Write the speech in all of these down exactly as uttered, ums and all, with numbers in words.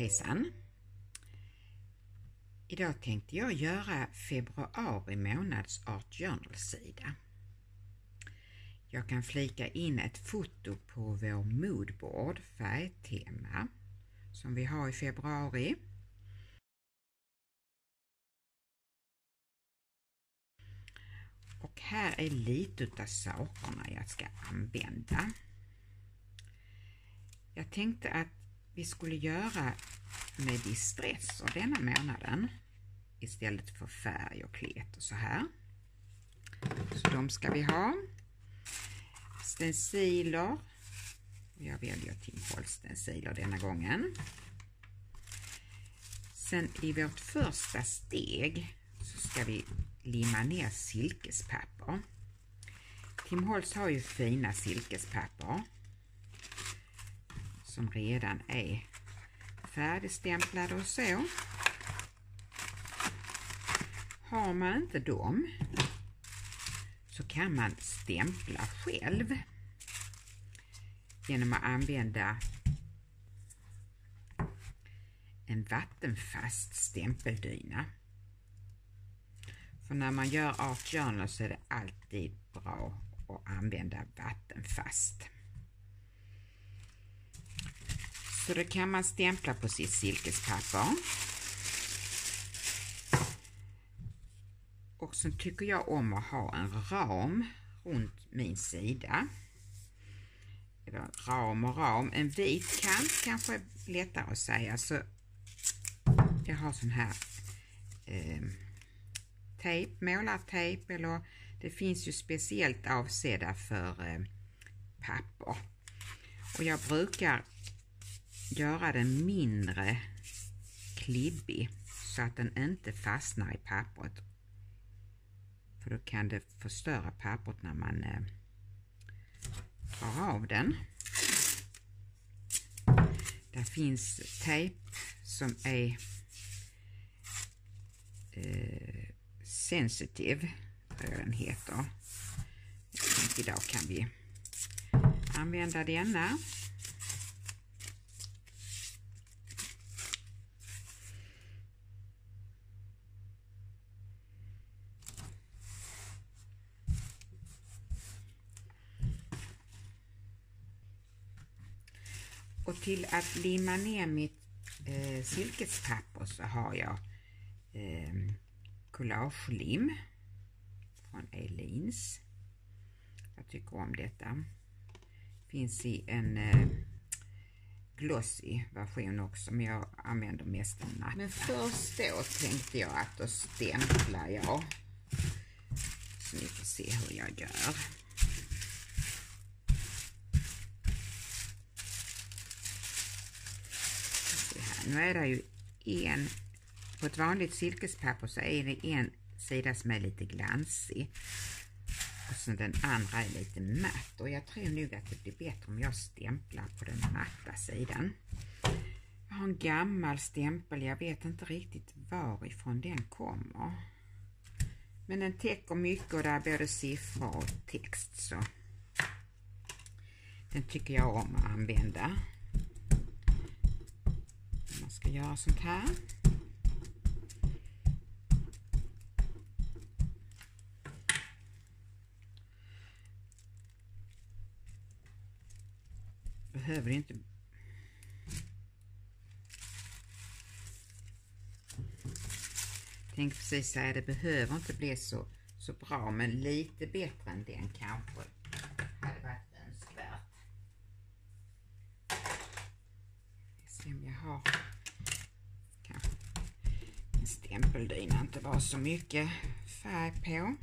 Hejsan! Idag tänkte jag göra februari månads Art Journal-sida. Jag kan flika in ett foto på vår moodboard färgtema som vi har i februari. Och här är lite av sakerna jag ska använda. Jag tänkte att vi skulle göra med distresser denna månaden istället för färg och klet och så här. Så de ska vi ha. Stenciler. Jag väljer Tim Holtz stenciler denna gången. Sen i vårt första steg så ska vi limma ner silkespapper. Tim Holtz har ju fina silkespapper som redan är färdigstämplade och så. Har man inte dem så kan man stämpla själv genom att använda en vattenfast stämpeldyna. För när man gör Art Journal så är det alltid bra att använda vattenfast. Så då kan man stämpla på sitt silkespapper. Och så tycker jag om att ha en ram runt min sida. Eller ram och ram. En vit kant kanske är lättare att säga. Så jag har sån här eh, tejp, målartejp. Eller det finns ju speciellt avsedda för eh, papper. Och jag brukar göra den mindre klibbig så att den inte fastnar i pappret. För då kan det förstöra pappret när man eh, drar av den. Där finns tejp som är eh, sensitive, tror jag den heter. Jag tänkte idag kan vi använda denna. Och till att limma ner mitt eh, silkespapper så har jag eh, collagelim från Elins. Jag tycker om detta. Finns i en eh, glossy version också, men jag använder mest en matta. Men först då tänkte jag att då stämplar jag. Så ni får se hur jag gör. Nu är det ju en, på ett vanligt silkespapper så är det en sida som är lite glansig och sen den andra är lite matt, och jag tror nog att det blir bättre om jag stämplar på den matta sidan. Jag har en gammal stämpel, jag vet inte riktigt varifrån den kommer, men den täcker mycket och det är både siffror och text, så den tycker jag om att använda. Man ska göra sånt här. Behöver inte Tänk precis säga, det behöver inte bli så, så bra, men lite bättre än den kanske hade varit önskvärt. Se om jag har kanske en stämpeldyna inte var så mycket färg på.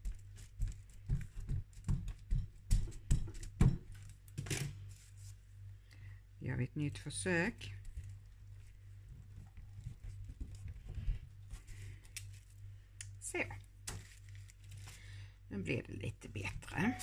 Gör vi ett nytt försök. Så. Nu blir det lite bättre.